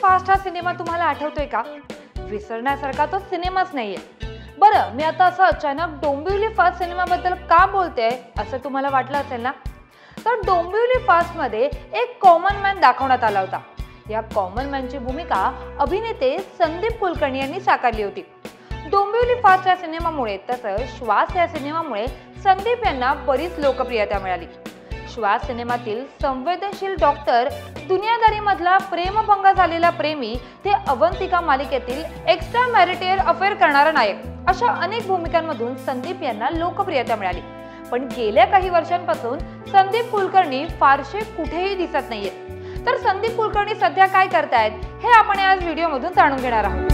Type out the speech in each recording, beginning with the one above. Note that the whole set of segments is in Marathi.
फास्ट हा सिनेमा तुम्हाला आठवतोय का? विसरण्यासारखा तो सिनेमाच नाहीये। बरं, मी आता असं अचानक डोंबिवली फास्ट सिनेमाबद्दल का बोलतेय असं तुम्हाला वाटलं असेल ना? तर डोंबिवली फास्ट मध्ये एक कॉमन मॅन दाखवण्यात आला होता। या कॉमन मॅनची भूमिका अभिनेते संदीप कुलकर्णी यांनी साकारली होती। डोंबिवली फास्ट या सिनेमामुळे तसंच श्वास या सिनेमामुळे संदीप यांना बरीच लोकप्रियता मिळाली। श्वास सिनेमातील संवेदनशील डॉक्टर, दुनियादारी मधला प्रेमभंग झालेला प्रेमी ते अवंतिका मालिकेतील एक्स्ट्रा मॅरिटल अफेअर करणारा नायक, अशा अनेक भूमिकांमधून संदीप यांना लोकप्रियता मिळाली। पण गेल्या काही वर्षांपासून संदीप कुलकर्णी फारसे कुठेही दिसत नाहीयेत। तर संदीप कुलकर्णी सध्या काय करतायत हे आपण आज व्हिडिओमधून जाणून घेणार आहोत।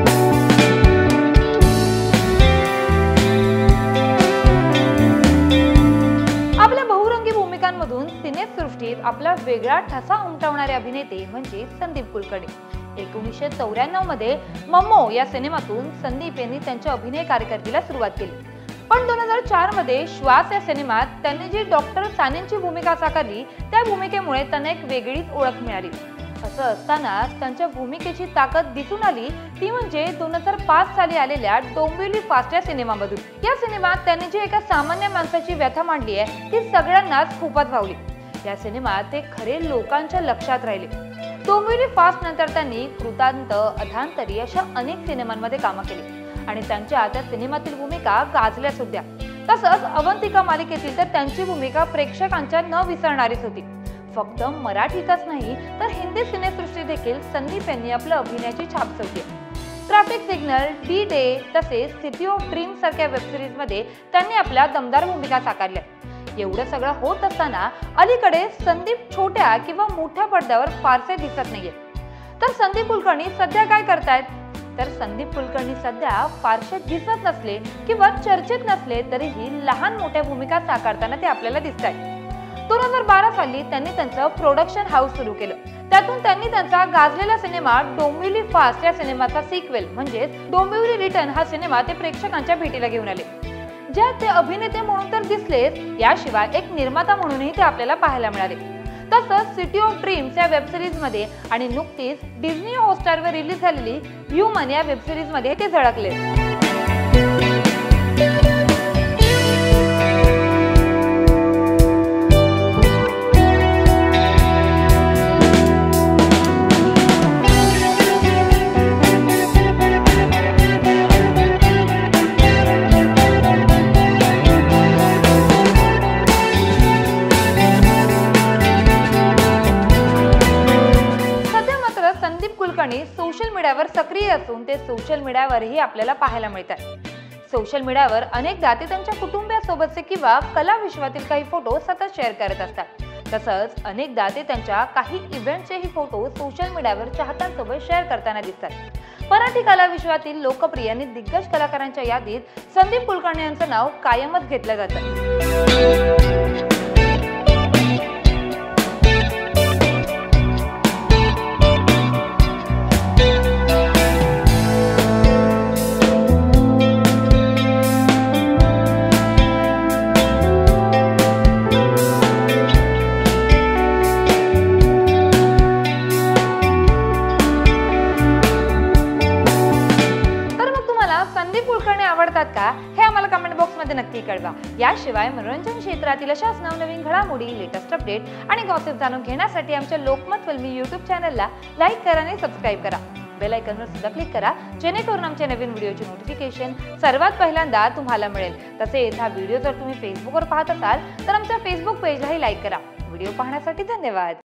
आपल्या बहुरंगी भूमिकांमधून सिनेसृष्टीत आपला वेगळा ठसा उमटवणारे अभिनेते म्हणजे संदीप कुलकर्णी। 1994 मध्ये मम्मो या सिनेमातून संदीप यांनी त्यांच्या अभिनय कारकिर्दीला सुरुवात केली। पण 2004 मध्ये श्वास या सिनेमात त्यांनी जी डॉक्टर सानेंची भूमिका साकारली त्या भूमिकेमुळे त्यांना एक वेगळीच ओळख मिळाली। असं असतानाच त्यांच्या भूमिकेची ताकद दिसून आली ती म्हणजे 2005 साली आलेल्या डोंबिवली फास्ट या सिनेमामधून। या सिनेमात त्यांनी जी एका सामान्य माणसाची व्यथा मांडली आहे ती सगळ्यांनाच खूपच भावली। या सिनेमात ते खरे लोकांच्या लक्षात राहिले। डोंबिवली फास्ट नंतर त्यांनी कृतांत, अधांतरी अशा अनेक सिनेमांमध्ये कामं केली आणि त्यांच्या त्या सिनेमातील भूमिका गाजल्या सुद्धा। तसंच अवंतिका मालिकेतील तर त्यांची भूमिका प्रेक्षकांच्या न विसरणारीच होती। फक्त मराठीतच नाही तर हिंदी सिनेसृष्टी देखील संदीप यांनी आपल्या अभिनयाची छाप सोडली। ट्रॅफिक सिग्नल, डी डे तसेच सिटी ऑफ ड्रीम सारख्या वेबसिरीज मध्ये त्यांनी आपल्या दमदार भूमिका साकारल्या। एवढं सगळं होत असताना अलीकडे संदीप छोट्या किंवा मोठ्या पडद्यावर फारसे दिसत नाहीये। तर संदीप कुलकर्णी सध्या काय करतायत? तर संदीप कुलकर्णी सध्या फारसे दिसत नसले किंवा चर्चेत नसले तरीही लहान मोठ्या भूमिका साकारताना ते आपल्याला दिसतायत। 2012 साली त्यांनी त्यांचं प्रोडक्शन हाऊस सुरू केलं। त्यातून त्यांनी त्यांचा गाजलेला सिनेमा डोंबिवली फास्ट या सिनेमाचा सिक्वेल म्हणजे डोंबिवली रिटर्न हा सिनेमा ते प्रेक्षकांच्या भेटीला घेऊन आले। ज्यात ते अभिनेते म्हणून तर दिसलेच, याशिवाय एक निर्माता म्हणूनही ते आपल्याला पाहायला मिळाले। तसंच सिटी ऑफ ड्रीम्स या वेबसिरीज मध्ये आणि नुकतीच डिझनी हॉटस्टारवर रिलीज झालेली ह्युमन या वेबसिरीज मध्ये ते झळकले। संदीप कुलकर्णी सोशल मीडियावर सक्रिय असून ते सोशल मीडियावरही आपल्याला पाहायला मिळतात। सोशल मीडियावर अनेकदा ते त्यांच्या कुटुंबियासोबतचे किंवा कला विश्वातील काही फोटो सतत शेअर करत असतात। तसंच अनेकदा ते त्यांच्या काही इव्हेंटचेही फोटो सोशल मीडियावर चाहत्यांसोबत शेअर करताना दिसतात। मराठी कला विश्वातील लोकप्रिय आणि दिग्गज कलाकारांच्या यादीत संदीप कुलकर्णी यांचं नाव कायमच घेतलं जातं। संदीप कुलकर्णी आवडतात का हे आम्हाला कमेंट बॉक्स मध्ये नक्की कळवा। याशिवाय मनोरंजन क्षेत्रातील अशाच नवनवीन घडामोडी, लेटेस्ट अपडेट आणि गॉसिप जाणून घेण्यासाठी आमच्या लोकमत फिल्मी YouTube चॅनलला लाईक करा आणि सबस्क्राईब करा। बेल आयकॉनवर सुद्धा क्लिक करा जेणेकरून आमच्या नवीन व्हिडिओची नोटिफिकेशन सर्वात पहिल्यांदा तुम्हाला मिळेल। तसेच हा व्हिडिओ जर तुम्ही फेसबुकवर पाहत असाल तर आमच्या फेसबुक पेजलाही लाईक करा। व्हिडिओ पाहण्यासाठी धन्यवाद।